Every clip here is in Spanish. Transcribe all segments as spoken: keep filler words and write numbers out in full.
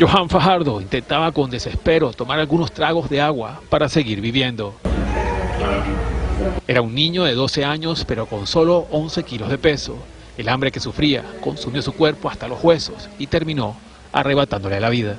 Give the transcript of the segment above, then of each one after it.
Johan Fajardo intentaba con desespero tomar algunos tragos de agua para seguir viviendo. Era un niño de doce años, pero con solo once kilos de peso. El hambre que sufría consumió su cuerpo hasta los huesos y terminó arrebatándole la vida.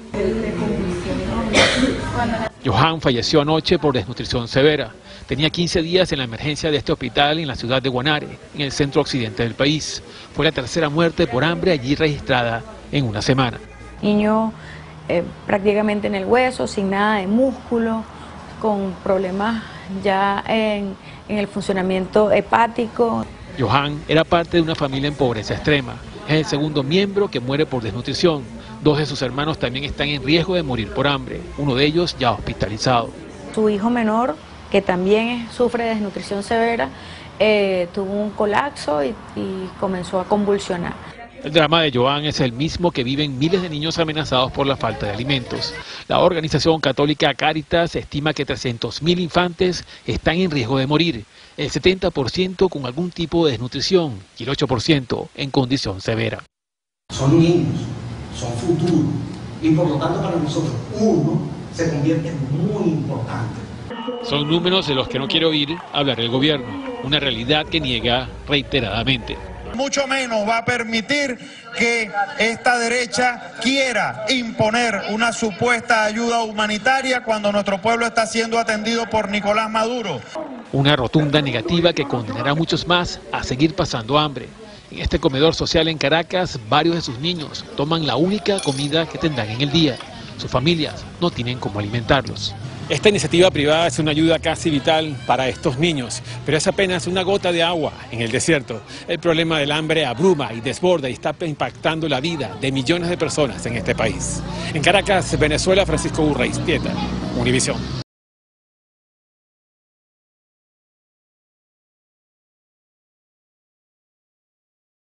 Johan falleció anoche por desnutrición severa. Tenía quince días en la emergencia de este hospital en la ciudad de Guanare, en el centro occidente del país. Fue la tercera muerte por hambre allí registrada en una semana. Niño eh, prácticamente en el hueso, sin nada de músculo, con problemas ya en, en el funcionamiento hepático. Johan era parte de una familia en pobreza extrema. Es el segundo miembro que muere por desnutrición. Dos de sus hermanos también están en riesgo de morir por hambre, uno de ellos ya hospitalizado. Su hijo menor, que también sufre de desnutrición severa, eh, tuvo un colapso y, y comenzó a convulsionar. El drama de Johan es el mismo que viven miles de niños amenazados por la falta de alimentos. La organización católica Cáritas estima que trescientos mil infantes están en riesgo de morir, el setenta por ciento con algún tipo de desnutrición y el ocho por ciento en condición severa. Son niños, son futuro y por lo tanto para nosotros uno se convierte en muy importante. Son números de los que no quiere oír hablar el gobierno, una realidad que niega reiteradamente. Mucho menos va a permitir que esta derecha quiera imponer una supuesta ayuda humanitaria cuando nuestro pueblo está siendo atendido por Nicolás Maduro. Una rotunda negativa que condenará a muchos más a seguir pasando hambre. En este comedor social en Caracas, varios de sus niños toman la única comida que tendrán en el día. Sus familias no tienen cómo alimentarlos. Esta iniciativa privada es una ayuda casi vital para estos niños, pero es apenas una gota de agua en el desierto. El problema del hambre abruma y desborda y está impactando la vida de millones de personas en este país. En Caracas, Venezuela, Francisco Urraiz, Pieta, Univisión.